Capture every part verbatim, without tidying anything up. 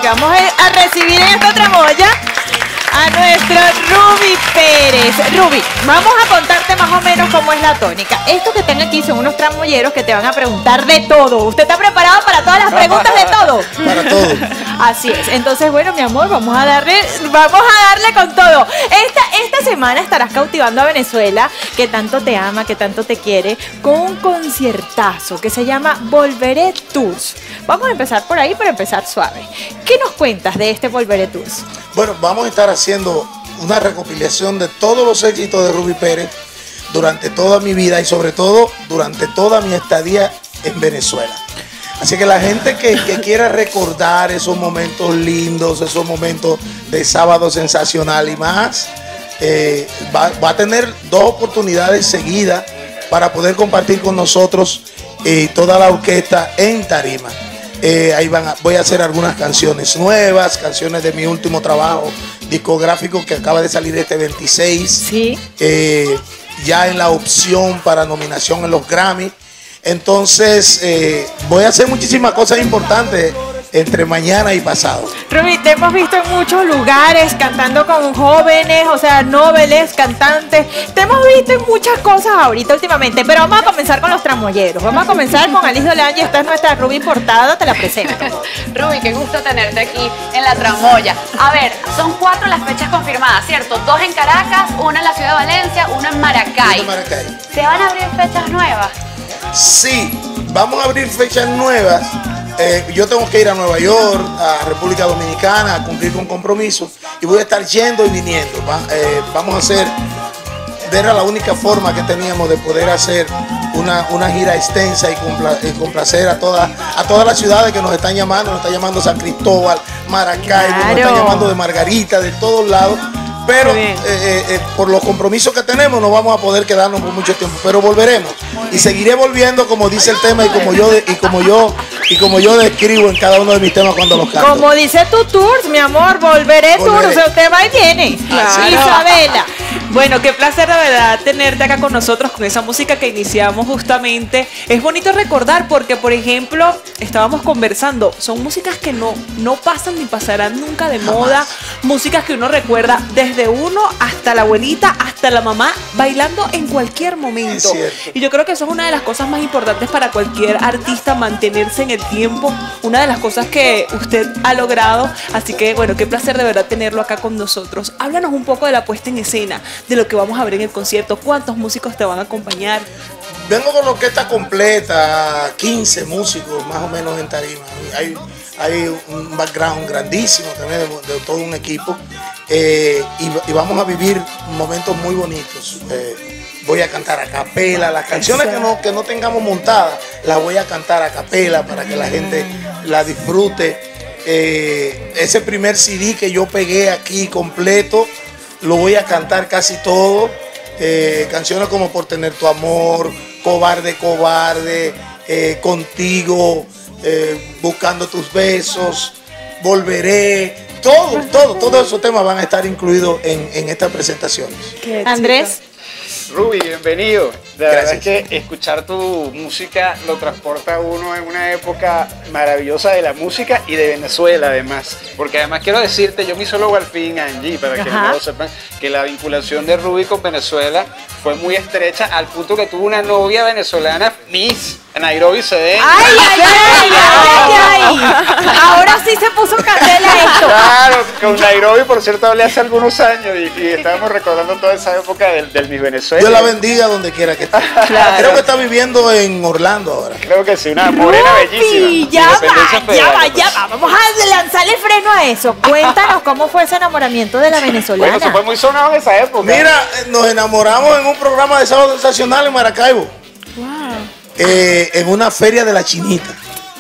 vamos a recibir en esta tramoya a nuestra Ruby Pérez. Ruby, vamos a contarte más o menos cómo es la tónica. Estos que están aquí son unos tramoyeros que te van a preguntar de todo. ¿Usted está preparado para todas las preguntas de todo? Para todo. Así es. Entonces, bueno, mi amor, vamos a darle, vamos a darle con todo. Esta, esta semana estarás cautivando a Venezuela, que tanto te ama, que tanto te quiere, con un conciertazo que se llama Volveré Tours. Vamos a empezar por ahí para empezar suave. ¿Qué nos cuentas de este Volveré Tours? Bueno, vamos a estar haciendo una recopilación de todos los éxitos de Ruby Pérez durante toda mi vida y sobre todo durante toda mi estadía en Venezuela. Así que la gente que, que quiera recordar esos momentos lindos, esos momentos de Sábado Sensacional y más, eh, va, va a tener dos oportunidades seguidas para poder compartir con nosotros eh, toda la orquesta en tarima. Eh, ahí van a, voy a hacer algunas canciones nuevas, canciones de mi último trabajo discográfico que acaba de salir este veintiséis. Sí. Eh, ya en la opción para nominación en los Grammy. Entonces, eh, voy a hacer muchísimas cosas importantes entre mañana y pasado. Ruby, te hemos visto en muchos lugares cantando con jóvenes, o sea, noveles, cantantes. Te hemos visto en muchas cosas ahorita últimamente, pero vamos a comenzar con los tramoyeros. Vamos a comenzar con Alice Dolange. Esta es nuestra Ruby portada, te la presento. Ruby, qué gusto tenerte aquí en la tramoya. A ver, son cuatro las fechas confirmadas, ¿cierto? Dos en Caracas, una en la ciudad de Valencia, una en Maracay. Una en Maracay. ¿Se van a abrir fechas nuevas? Sí, vamos a abrir fechas nuevas. Eh, yo tengo que ir a Nueva York, a República Dominicana, a cumplir con compromisos y voy a estar yendo y viniendo. Va, eh, vamos a hacer, era la única forma que teníamos de poder hacer una, una gira extensa y, compla, y complacer a todas, a todas las ciudades que nos están llamando. Nos está llamando San Cristóbal, Maracay, claro. Nos están llamando de Margarita, de todos lados. Pero eh, eh, por los compromisos que tenemos no vamos a poder quedarnos por mucho tiempo, pero volveremos y seguiré volviendo como dice el tema y como yo y como yo y como yo describo en cada uno de mis temas cuando los canto. Como dice tu tours, mi amor, volveré, volveré. Tours, o sea, usted va y viene. Claro. Isabela. Bueno, qué placer de verdad tenerte acá con nosotros con esa música que iniciamos justamente. Es bonito recordar porque, por ejemplo, estábamos conversando, son músicas que no, no pasan ni pasarán nunca de Jamás. moda, músicas que uno recuerda desde uno hasta la abuelita, hasta la mamá, bailando en cualquier momento. Y yo creo que eso es una de las cosas más importantes para cualquier artista, mantenerse en el tiempo, una de las cosas que usted ha logrado. Así que, bueno, qué placer de verdad tenerlo acá con nosotros. Háblanos un poco de la puesta en escena, de lo que vamos a ver en el concierto, cuántos músicos te van a acompañar. Vengo con la orquesta completa, quince músicos más o menos en tarima. Hay, hay un background grandísimo también de, de todo un equipo eh, y, y vamos a vivir momentos muy bonitos. Eh, voy a cantar a capela, las canciones que no, que no tengamos montadas, las voy a cantar a capela para que la gente la disfrute. Eh, ese primer C D que yo pegué aquí completo, lo voy a cantar casi todo. Eh, canciones como Por Tener Tu Amor, Cobarde, Cobarde, eh, Contigo, eh, Buscando Tus Besos, Volveré. Todo, todo, todos esos temas van a estar incluidos en, en estas presentaciones. Andrés. Ruby, bienvenido. De Gracias. verdad es que escuchar tu música lo transporta a uno en una época maravillosa de la música y de Venezuela además. Porque además quiero decirte, yo me solo al fin Angie, para que no lo sepan, que la vinculación de Ruby con Venezuela fue muy estrecha al punto que tuvo una novia venezolana, Miss Nairobi C D. ¡Ay, ay, ay, ay, ay! Ahora sí se puso candela esto. Claro, con Nairobi, por cierto, hablé hace algunos años y, y estábamos recordando toda esa época del, del Miss Venezuela. Dios la bendiga donde quiera que esté. Claro. Creo que está viviendo en Orlando ahora. Creo que sí, una morena bellísima. Ya va, ya va, ya va. Vamos a lanzarle freno a eso. Cuéntanos cómo fue ese enamoramiento de la venezolana. Bueno, eso fue muy sonado en esa época. Mira, nos enamoramos en un programa de Sábado Sensacional en Maracaibo. Wow. Eh, en una feria de la Chinita.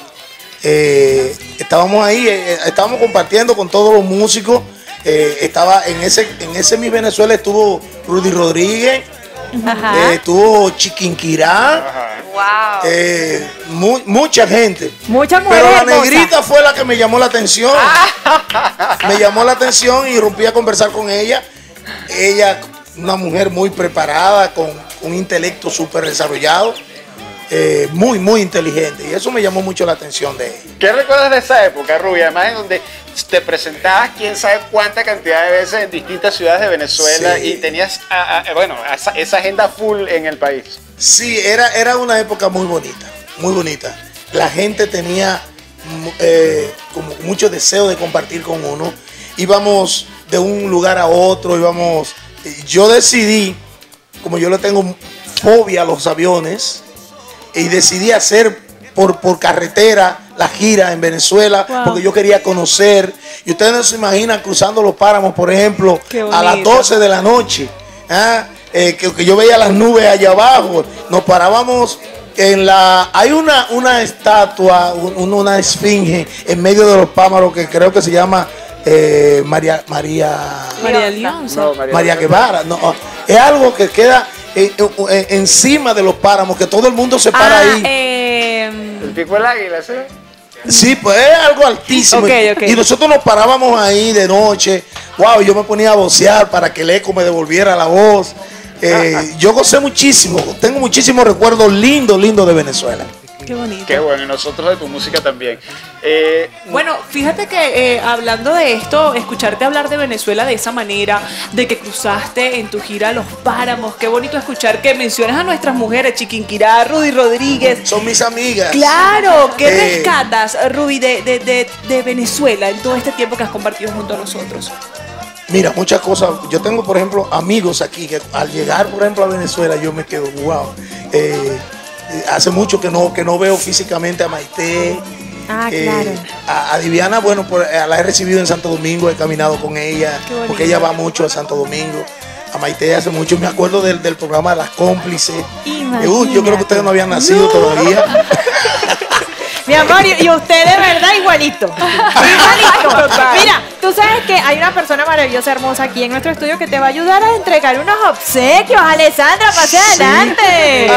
Eh, estábamos ahí, eh, estábamos compartiendo con todos los músicos. Eh, estaba en ese, en ese Miss Venezuela estuvo Rudy Rodríguez, eh, estuvo Chiquinquirá, Wow. eh, mu mucha gente. Muchas mujeres Pero la hermosas. negrita fue la que me llamó la atención. Me llamó la atención y rompí a conversar con ella. Ella, una mujer muy preparada, con un intelecto súper desarrollado. eh, muy, muy inteligente. Y eso me llamó mucho la atención de ella. ¿Qué recuerdas de esa época, Ruby? Además, en donde te presentabas quién sabe cuánta cantidad de veces en distintas ciudades de Venezuela Sí. y tenías, a, a, bueno, esa, esa agenda full en el país. Sí, era, era una época muy bonita, muy bonita. La gente tenía eh, como mucho deseo de compartir con uno. Íbamos de un lugar a otro, íbamos... Yo decidí, como yo le tengo fobia a los aviones, y decidí hacer por, por carretera la gira en Venezuela, wow. porque yo quería conocer. Y ustedes no se imaginan cruzando los páramos, por ejemplo, a las doce de la noche. ¿Ah? Eh, que, que yo veía las nubes allá abajo. Nos parábamos en la... Hay una, una estatua, un, una esfinge en medio de los pámaros que creo que se llama eh, María María María Leonza. No, María, María Guevara. No, es algo que queda en, en, encima de los páramos, que todo el mundo se para ah, ahí. Eh... El pico del águila, ¿sí? Sí, pues es algo altísimo. Okay, okay. Y nosotros nos parábamos ahí de noche. Wow, yo me ponía a vocear para que el eco me devolviera la voz. Eh, yo gocé muchísimo, tengo muchísimos recuerdos lindos, lindos de Venezuela. Qué bonito. Qué bueno, y nosotros de tu música también. Eh, bueno, fíjate que eh, hablando de esto, escucharte hablar de Venezuela de esa manera, de que cruzaste en tu gira los páramos, qué bonito escuchar que mencionas a nuestras mujeres, Chiquinquirá, Rudy Rodríguez. Son mis amigas. Claro, ¿qué eh, rescatas, Ruby, de, de, de, de Venezuela en todo este tiempo que has compartido junto a nosotros? Mira, muchas cosas. Yo tengo, por ejemplo, amigos aquí que al llegar, por ejemplo, a Venezuela, yo me quedo, wow. Eh, hace mucho que no, que no veo físicamente a Maite. Ah, eh, claro. A, a Diviana, bueno, por, la he recibido en Santo Domingo, he caminado con ella, porque ella va mucho a Santo Domingo. A Maite hace mucho, me acuerdo del, del programa de Las Cómplices. Eh, uh, yo creo que ustedes no habían nacido no. todavía. Mi amor, y usted de verdad igualito. Igualito. Mira, tú sabes que hay una persona maravillosa, hermosa aquí en nuestro estudio que te va a ayudar a entregar unos obsequios. Alessandra, pase sí. adelante.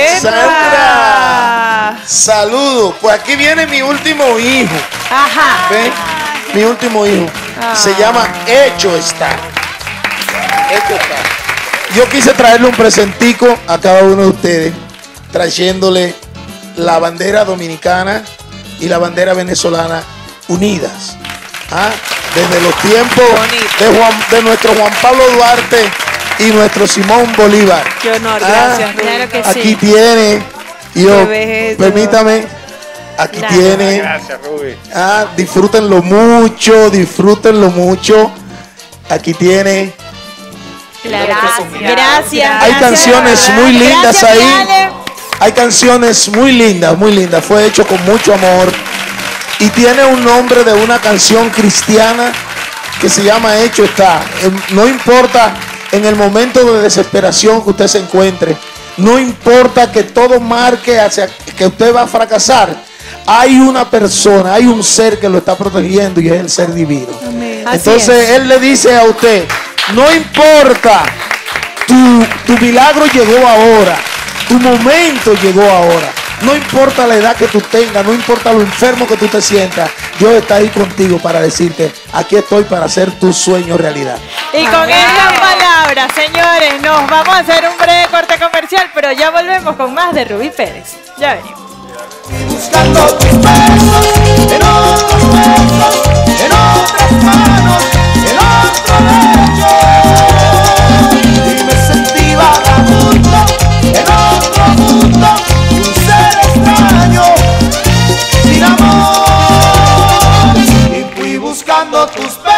Alessandra. Saludos. Pues aquí viene mi último hijo. Ajá. ¿Ven? Mi último hijo. Ah. Se llama Hecho Está. Hecho Está. Yo quise traerle un presentico a cada uno de ustedes, trayéndole la bandera dominicana y la bandera venezolana unidas. ¿Ah? Desde los tiempos de, Juan, de nuestro Juan Pablo Duarte y nuestro Simón Bolívar. Qué honor, ¿Ah? gracias. Claro que aquí sí. tiene, yo, permítame, aquí claro. tiene. Gracias, Ruby. Ah, disfrútenlo mucho, disfrútenlo mucho. Aquí tiene. Claro. Gracias. Gracias. Hay gracias, canciones muy lindas gracias, ahí. Ale. Hay canciones muy lindas, muy lindas. Fue hecho con mucho amor. Y tiene un nombre de una canción cristiana que se llama Hecho Está. No importa en el momento de desesperación que usted se encuentre. No importa que todo marque hacia que usted va a fracasar. Hay una persona, hay un ser que lo está protegiendo y es el ser divino. Amén. Entonces Él le dice a usted, no importa, tu, tu milagro llegó ahora. Tu momento llegó ahora. No importa la edad que tú tengas, no importa lo enfermo que tú te sientas, Dios está ahí contigo para decirte, aquí estoy para hacer tu sueño realidad. Y con estas palabras, señores, nos vamos a hacer un breve corte comercial, pero ya volvemos con más de Ruby Pérez. Ya venimos. Buscando tus besos, en otros besos, en otras manos, en otro lecho. Y me sentí vagabundo, en otro mundo, un ser extraño, sin amor. Y fui buscando tus besos.